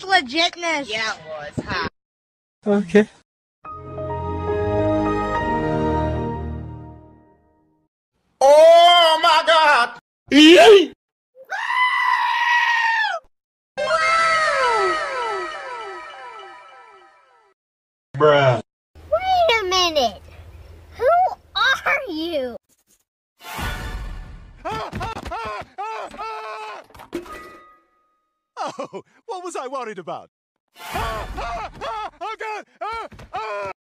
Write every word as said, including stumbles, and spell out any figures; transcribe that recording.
legitness. Yeah, it was, huh? Okay. Oh my God! Yay! Bruh. Wait a minute. Who are you? Oh, what was I worried about? Oh, God!